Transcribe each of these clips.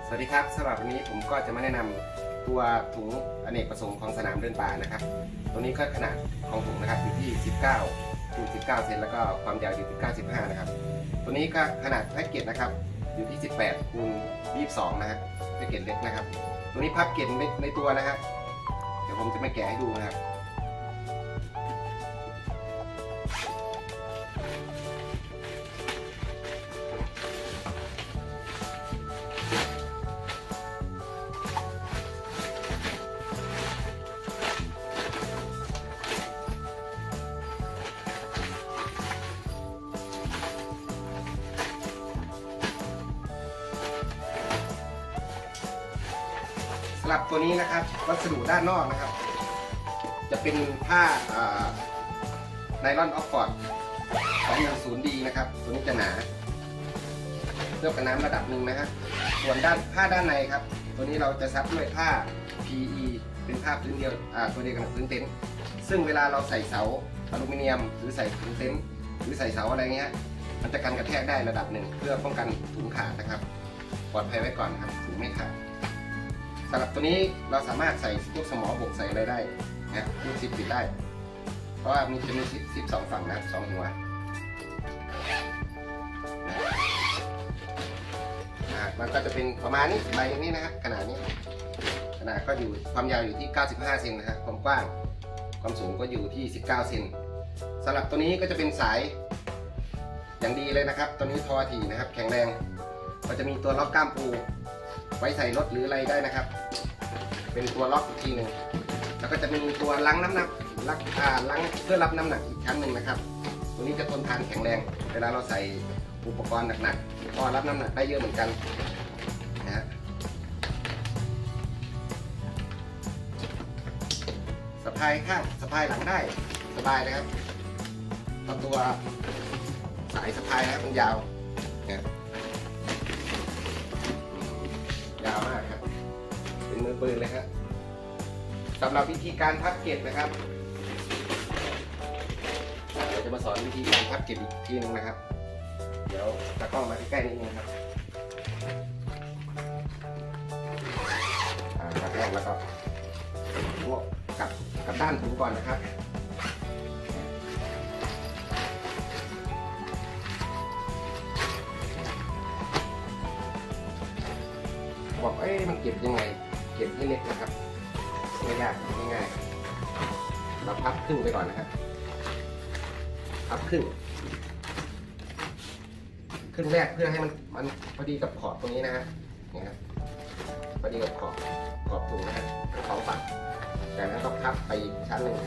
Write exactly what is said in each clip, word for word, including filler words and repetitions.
สวัสดีครับสำหรับวันนี้ผมก็จะมาแนะนำตัวถุงอเนกประสงค์ของสนามเดินป่านะครับตัวนี้ก็ขนาดของถุงนะครับอยู่ที่สิบเก้าคูณสิบเก้าเซนแล้วก็ความยาวอยู่ที่เก้าสิบห้านะครับตัวนี้ก็ขนาดแพ็กเกจนะครับอยู่ที่สิบแปดคูณยี่สิบสองนะฮะแพ็กเกจเล็กนะครับตัวนี้พับเก็บในในตัวนะฮะเดี๋ยวผมจะมาแกะให้ดูนะครับสำหรับตัวนี้นะครับวัสดุด้านนอกนะครับจะเป็นผ้าไนลอนออฟฟอร์ด สองหนึ่งศูนย์ดี นะครับตัวนี้จะหนาเคลือบกับน้ำระดับหนึ่งนะฮะส่วนด้านผ้าด้านในครับตัวนี้เราจะซับด้วยผ้า พี อี เป็นผ้าพื้นเดียวตัวเดียวกับพื้นเต็นท์ซึ่งเวลาเราใส่เสาอลูมิเนียมหรือใส่พื้นเต็นท์หรือใส่เสาอะไรเงี้ยมันจะกันกระแทกได้ระดับหนึ่งเพื่อป้องกันถุงขาดนะครับปลอดภัยไว้ก่อนครับถุงไม่ขาดสำหรับตัวนี้เราสามารถใส่พวกสมอบกใส่อะไรได้นะลูกซิปปิดได้เพราะว่ามีจะมีซิปสองฝั่งนะครับสองหัวมันก็จะเป็นประมาณนี้ใบนี้นะครับขนาดนี้ขนาดก็อยู่ความยาวอยู่ที่เก้าสิบห้าเซนนะครับความกว้างความสูงก็อยู่ที่สิบเก้าเซนสำหรับตัวนี้ก็จะเป็นสายอย่างดีเลยนะครับตัวนี้ทอถี่นะครับแข็งแรงก็จะมีตัวล็อกก้ามปูไว้ใส่รถหรืออะไรได้นะครับเป็นตัวล็อกอีกทีหนึ่งแล้วก็จะมีตัวลังน้ำหนักลักอ่าลังเพื่อรับน้ำหนักอีกชั้นหนึ่งนะครับตัวนี้จะทนทานแข็งแรงเวลาเราใส่อุปกรณ์หนักๆก็รับน้ำหนักได้เยอะเหมือนกันนะฮะสะพายข้างสะพายหลังได้สบายนะครับตัวสายสะพายนะครับมันยาวนะยาวมากครับเป็นมือปืนเลยครับสำหรับวิธีการพับเก็บนะครับเราจะมาสอนวิธีการพับเก็บอีกทีนึงนะครับเดี๋ยวตากล้องมาใกล้ๆนิดนึงครับพับแรกแล้วก็พวกกับกับด้านถุงก่อนนะครับบอกเอ้ยมันเก็บยังไงเก็บให้เล็กนะครับไม่ยากง่ายๆเราพับครึ่งไปก่อนนะครับพับครึ่งครึ่งแรกเพื่อให้มันมันพอดีกับขอบตรงนี้นะฮะนี่ครับพอดีกับขอบขอบถุงนะฮะทั้งสองฝั่งแต่แล้วก็พับไปอีกชั้นหนึ่ง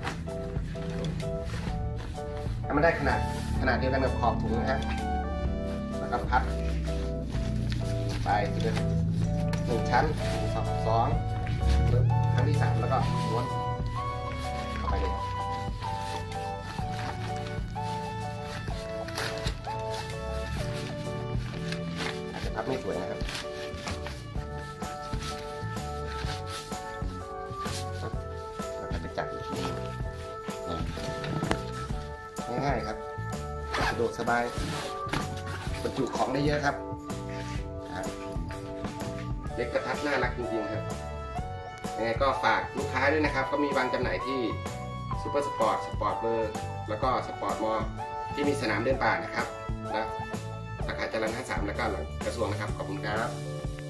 ถ้ามันได้ขนาดขนาดเดียวกันกับขอบถุงนะฮะแล้วก็พับไปทีเดียวหนึ่งชั้นสองสองครั้งที่สามแล้วก็ม้วนเข้าไปเลยอาจจะพับไม่สวยนะครับเราก็จะจับอีกทีง่ายๆครับสะดวกสบายบรรจุของได้เยอะครับเล็กกระทัดน่ารักจริงๆครับยังไงก็ฝากลูกค้าด้วยนะครับก็มีวางจำหน่ายที่ซูเปอร์สปอร์ตสปอร์ตเบอร์แล้วก็สปอร์ตมอลที่มีสนามเดินป่านะครับและสาขาจรัญห้าสามแล้วก็หลังกระทรวงนะครับขอบคุณครับ